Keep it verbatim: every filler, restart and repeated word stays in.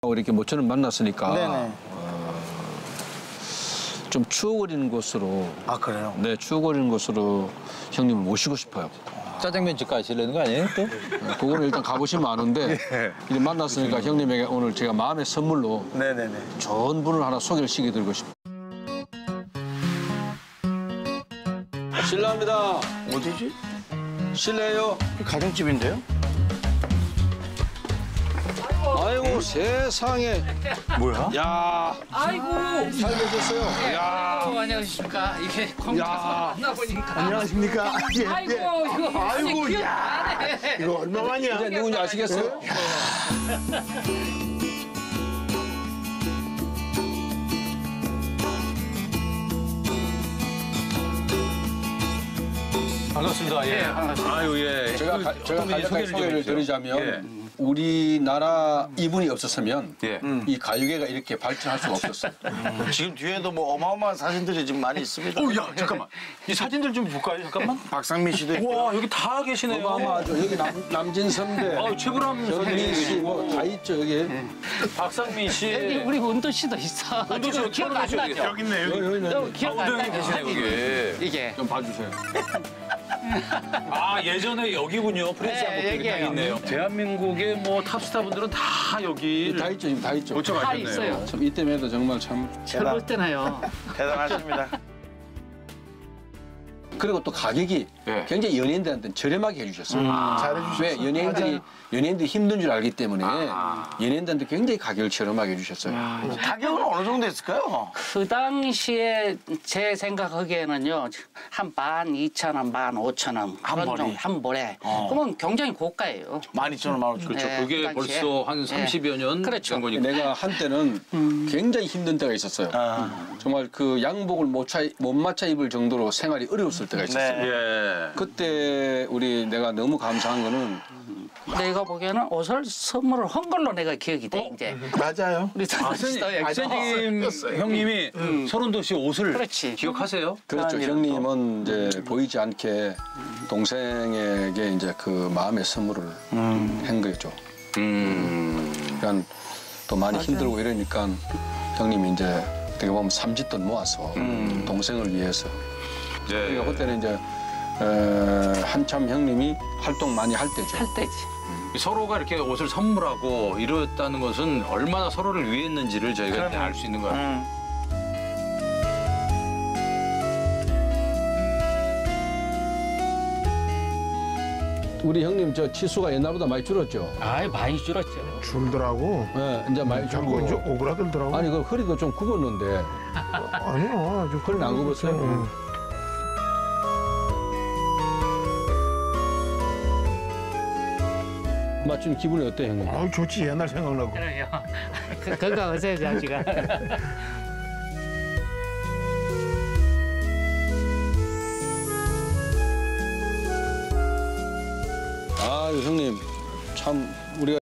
형님하고 이렇게 모처럼 만났으니까 네네. 어, 좀 추억어리는 곳으로. 아 그래요? 네, 추억어리는 곳으로 형님을 모시고 싶어요. 짜장면 집 가시려는 거 아니에요 또? 네, 그거는 일단 가보시면 아는데 이제 만났으니까 형님에게 오늘 제가 마음의 선물로 네네네. 좋은 분을 하나 소개를 시켜드리고 싶어요. 실례합니다. 어디지? 실례요. 가정집인데요? 아이고 세상에. 뭐야? 야 아이고. 잘 계셨어요. 야. 아이고, 안녕하십니까. 이게 공짜서 만나보니까. 안녕하십니까? 예, 아이고, 예. 이거. 아이고, 기억 야. 안 해. 이거 얼마만이야? 이제 누군지 아시겠어요? 반갑습니다. 예. 반갑습니다. 아유 예. 제가 가, 제가 어떤 분이 간략하게 좀 소개를 해주세요. 드리자면 예. 우리나라 이분이 없었으면 예. 이 가요계가 이렇게 발전할 수가 없었어요. 지금 뒤에도 뭐 어마어마한 사진들이 지금 많이 있습니다. 오, 야, 잠깐만. 이 사진들 좀 볼까요? 잠깐만. 박상민 씨도 있고. 와, 여기 다 계시네요. 어마어마하죠. 여기 남, 남진 선배, 아, 최불암 현민 씨, 선생님. 뭐 다 있죠 여기. 박상민 씨. 여기 우리 운도 씨도 있어. 운도 씨, 기억 안 운도 씨 어디 나죠? 여기 있네 여기 여기 있네. 너 기억 안 우동이 나죠? 계시네, 여기. 이게. 좀 봐주세요. 아, 예전에 여기군요. 프린스 네, 한국 딱 여기예요. 있네요. 대한민국의 뭐 탑스타 분들은 다 여기 다 있죠, 지금 다 있죠. 아, 다 있어요. 참 이때만 해도 정말 참. 저럴 때나요. 대단하십니다. 그리고 또 가격이 네. 굉장히 연예인들한테는 저렴하게 해주셨어요. 잘해주셨어요. 왜 연예인들이 연예인들이 힘든 줄 알기 때문에 아. 연예인들한테 굉장히 가격을 저렴하게 해주셨어요. 가격은 어느 정도 했을까요? 그 당시에 제 생각하기에는요, 한 만 이천 원, 만 오천 원. 한 그런 벌이? 정도, 한 벌에. 어. 그러면 굉장히 고가예요. 만 이천 원, 만 오천 원. 그렇죠. 네, 그게 그 당시에. 벌써 한 네. 삼십여 년 그렇죠. 된 거니까. 내가 한때는 굉장히 힘든 때가 있었어요. 아. 정말 그 양복을 못, 차, 못 맞춰 입을 정도로 생활이 어려웠을 때가 있었어요. 네. 예. 그때 우리 내가 너무 감사한 거는 내가 보기에는 옷을 선물을 한 걸로 내가 기억이 돼, 이제. 맞아요. 우리 아, 선생님, 선생님 형님이 서른도 씨 옷을 그렇지. 기억하세요? 그렇죠. 아, 형님은 이제 보이지 않게 동생에게 이제 그 마음의 선물을 한 거죠. 음. 그러니까 또 많이 힘들고 이러니까 형님이 이제 어떻게 보면 삼짓돈 모아서 동생을 위해서. 네. 그러니까 그때는 이제 에, 한참 형님이 활동 많이 할 때죠. 할 때지. 서로가 이렇게 옷을 선물하고 이랬다는 것은 얼마나 서로를 위했는지를 저희가 알 수 있는 거예요. 음. 우리 형님 저 치수가 옛날보다 많이 줄었죠. 아이, 많이 줄었죠. 줄더라고. 네, 이제 많이 자꾸 이제 줄고. 오그라들더라고. 아니 그 허리도 좀 굽었는데 아니야. 아주 허리는 안 굽었어요? 응. 맞춘 기분이 어때 형님? 아우 좋지. 옛날 생각나고. 그래요. 그, 그거 어제 자지가. 아 형님 참 우리가